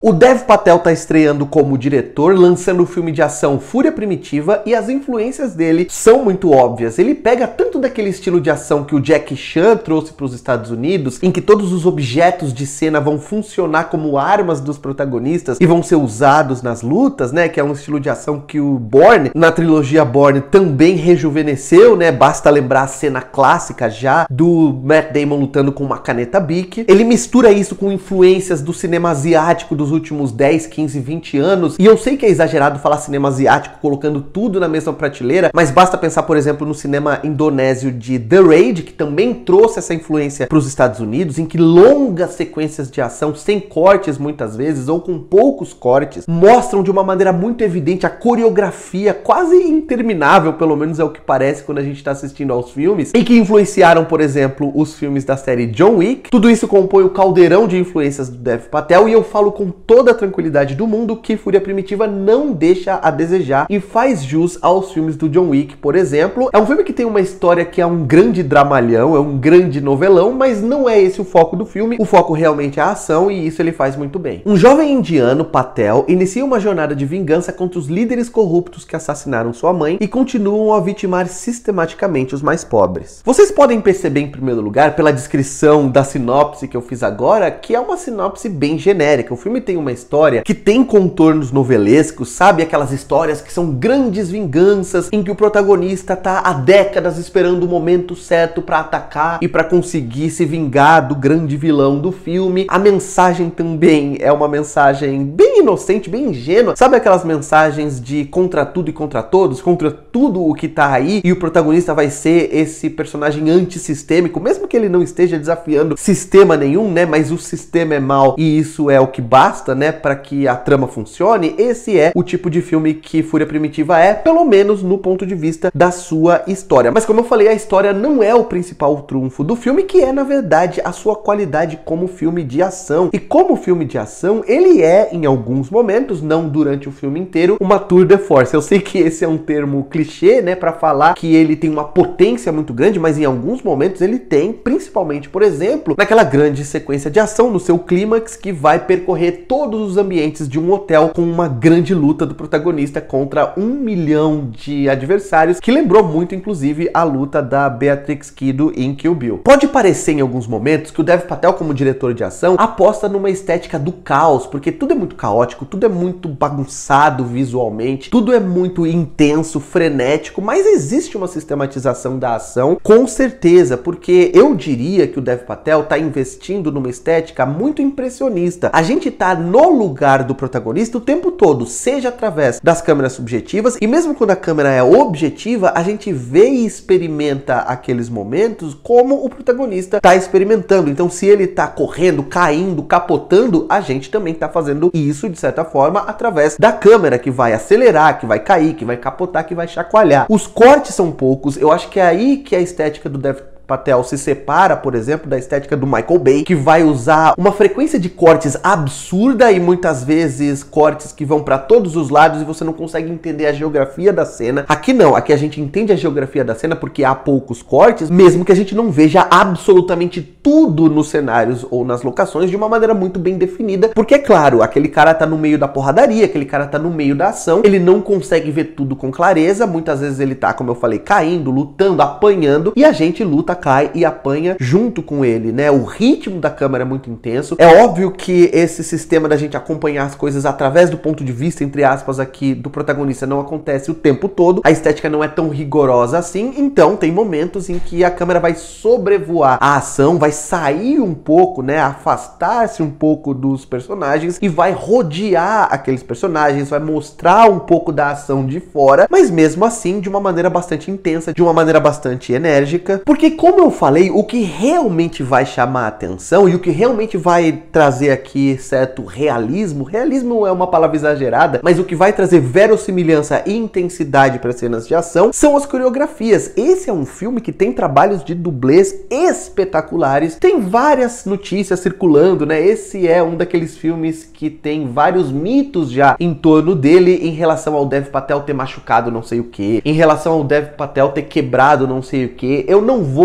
O Dev Patel tá estreando como diretor, lançando o filme de ação Fúria Primitiva, e as influências dele são muito óbvias. Ele pega tanto daquele estilo de ação que o Jackie Chan trouxe para os Estados Unidos, em que todos os objetos de cena vão funcionar como armas dos protagonistas e vão ser usados nas lutas, né? Que é um estilo de ação que o Bourne, na trilogia Bourne, também rejuvenesceu, né? Basta lembrar a cena clássica já do Matt Damon lutando com uma caneta Bic. Ele mistura isso com influências do cinema asiático dos últimos 10, 15, 20 anos, e eu sei que é exagerado falar cinema asiático colocando tudo na mesma prateleira, mas basta pensar, por exemplo, no cinema indonésio de The Raid, que também trouxe essa influência para os Estados Unidos, em que longas sequências de ação, sem cortes muitas vezes, ou com poucos cortes, mostram de uma maneira muito evidente a coreografia quase interminável, pelo menos é o que parece quando a gente está assistindo aos filmes, e que influenciaram, por exemplo, os filmes da série John Wick. Tudo isso compõe o caldeirão de influências do Dev Patel, e eu falo com toda a tranquilidade do mundo que Fúria Primitiva não deixa a desejar e faz jus aos filmes do John Wick, por exemplo. É um filme que tem uma história que é um grande dramalhão, é um grande novelão, mas não é esse o foco do filme. O foco realmente é a ação, e isso ele faz muito bem. Um jovem indiano, Patel, inicia uma jornada de vingança contra os líderes corruptos que assassinaram sua mãe e continuam a vitimar sistematicamente os mais pobres. Vocês podem perceber, em primeiro lugar, pela descrição da sinopse que eu fiz agora, que é uma sinopse bem genérica. O filme tem uma história que tem contornos novelescos, sabe? Aquelas histórias que são grandes vinganças, em que o protagonista tá há décadas esperando o momento certo pra atacar e pra conseguir se vingar do grande vilão do filme. A mensagem também é uma mensagem bem inocente, bem ingênua. Sabe aquelas mensagens de contra tudo e contra todos, contra tudo o que tá aí, e o protagonista vai ser esse personagem antissistêmico, mesmo que ele não esteja desafiando sistema nenhum, né? Mas o sistema é mau e isso é o que basta, né, para que a trama funcione. Esse é o tipo de filme que Fúria Primitiva é, pelo menos no ponto de vista da sua história. Mas como eu falei, a história não é o principal trunfo do filme, que é, na verdade, a sua qualidade como filme de ação. E como filme de ação, ele é, em alguns momentos, não durante o filme inteiro, uma tour de force. Eu sei que esse é um termo clichê, né, para falar que ele tem uma potência muito grande, mas em alguns momentos ele tem, principalmente, por exemplo, naquela grande sequência de ação, no seu clímax, que vai percorrer todos os ambientes de um hotel com uma grande luta do protagonista contra 1 milhão de adversários, que lembrou muito, inclusive, a luta da Beatrix Kiddo em Kill Bill. Pode parecer em alguns momentos que o Dev Patel, como diretor de ação, aposta numa estética do caos, porque tudo é muito caótico, tudo é muito bagunçado visualmente, tudo é muito intenso, frenético, mas existe uma sistematização da ação, com certeza, porque eu diria que o Dev Patel está investindo numa estética muito impressionista. A gente tá no lugar do protagonista o tempo todo, seja através das câmeras subjetivas, e mesmo quando a câmera é objetiva, a gente vê e experimenta aqueles momentos como o protagonista tá experimentando. Então, se ele tá correndo, caindo, capotando, a gente também tá fazendo isso, de certa forma, através da câmera, que vai acelerar, que vai cair, que vai capotar, que vai chacoalhar. Os cortes são poucos, eu acho que é aí que a estética do Dev Patel se separa, por exemplo, da estética do Michael Bay, que vai usar uma frequência de cortes absurda e muitas vezes cortes que vão para todos os lados e você não consegue entender a geografia da cena. Aqui não, aqui a gente entende a geografia da cena porque há poucos cortes, mesmo que a gente não veja absolutamente tudo nos cenários ou nas locações de uma maneira muito bem definida, porque é claro, aquele cara tá no meio da porradaria, aquele cara tá no meio da ação, ele não consegue ver tudo com clareza, muitas vezes ele tá, como eu falei, caindo, lutando, apanhando, e a gente luta, cai e apanha junto com ele, né? O ritmo da câmera é muito intenso. É óbvio que esse sistema da gente acompanhar as coisas através do ponto de vista, entre aspas, aqui do protagonista não acontece o tempo todo. A estética não é tão rigorosa assim, então tem momentos em que a câmera vai sobrevoar a ação, vai sair um pouco, né? Afastar-se um pouco dos personagens e vai rodear aqueles personagens, vai mostrar um pouco da ação de fora, mas mesmo assim de uma maneira bastante intensa, de uma maneira bastante enérgica, porque como eu falei, o que realmente vai chamar a atenção e o que realmente vai trazer aqui certo realismo, realismo é uma palavra exagerada, mas o que vai trazer verossimilhança e intensidade para as cenas de ação são as coreografias. Esse é um filme que tem trabalhos de dublês espetaculares, tem várias notícias circulando, né? Esse é um daqueles filmes que tem vários mitos já em torno dele em relação ao Dev Patel ter machucado não sei o que, em relação ao Dev Patel ter quebrado não sei o que. Eu não vou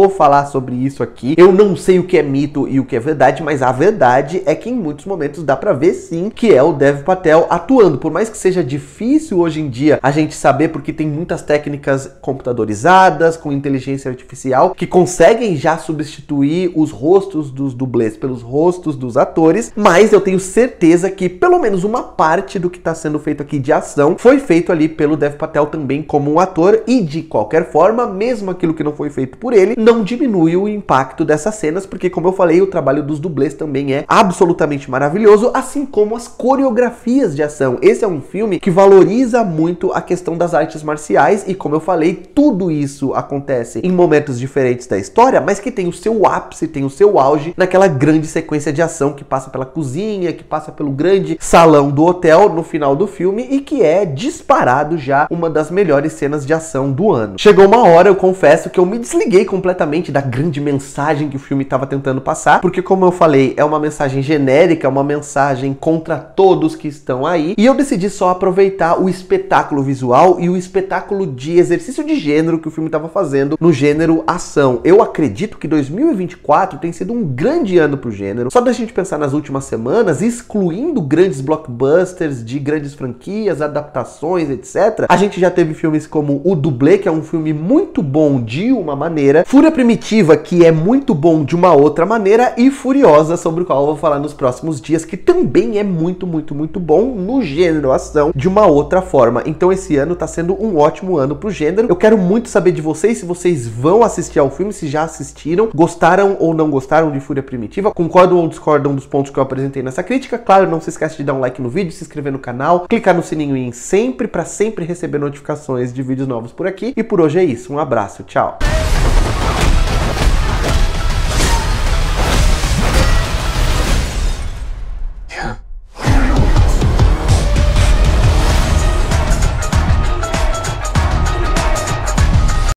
vou falar sobre isso aqui. Eu não sei o que é mito e o que é verdade, mas a verdade é que em muitos momentos dá pra ver sim que é o Dev Patel atuando. Por mais que seja difícil hoje em dia a gente saber, porque tem muitas técnicas computadorizadas, com inteligência artificial, que conseguem já substituir os rostos dos dublês pelos rostos dos atores, mas eu tenho certeza que pelo menos uma parte do que está sendo feito aqui de ação foi feito ali pelo Dev Patel também como um ator, e de qualquer forma, mesmo aquilo que não foi feito por ele, não diminui o impacto dessas cenas, porque como eu falei, o trabalho dos dublês também é absolutamente maravilhoso, assim como as coreografias de ação. Esse é um filme que valoriza muito a questão das artes marciais e, como eu falei, tudo isso acontece em momentos diferentes da história, mas que tem o seu ápice, tem o seu auge naquela grande sequência de ação que passa pela cozinha, que passa pelo grande salão do hotel no final do filme e que é disparado já uma das melhores cenas de ação do ano. Chegou uma hora, eu confesso, que eu me desliguei completamente da grande mensagem que o filme estava tentando passar, porque como eu falei, é uma mensagem genérica, é uma mensagem contra todos que estão aí, e eu decidi só aproveitar o espetáculo visual e o espetáculo de exercício de gênero que o filme estava fazendo no gênero ação. Eu acredito que 2024 tem sido um grande ano pro gênero. Só da gente pensar nas últimas semanas, excluindo grandes blockbusters de grandes franquias, adaptações, etc., a gente já teve filmes como O Dublê, que é um filme muito bom de uma maneira, Fúria Primitiva, que é muito bom de uma outra maneira, e Furiosa, sobre o qual eu vou falar nos próximos dias, que também é muito bom no gênero ação de uma outra forma. Então esse ano tá sendo um ótimo ano pro gênero. Eu quero muito saber de vocês, se vocês vão assistir ao filme, se já assistiram, gostaram ou não gostaram de Fúria Primitiva, concordam ou discordam dos pontos que eu apresentei nessa crítica. Claro, não se esquece de dar um like no vídeo, se inscrever no canal, clicar no sininho em sempre para sempre receber notificações de vídeos novos por aqui. E por hoje é isso, um abraço, tchau!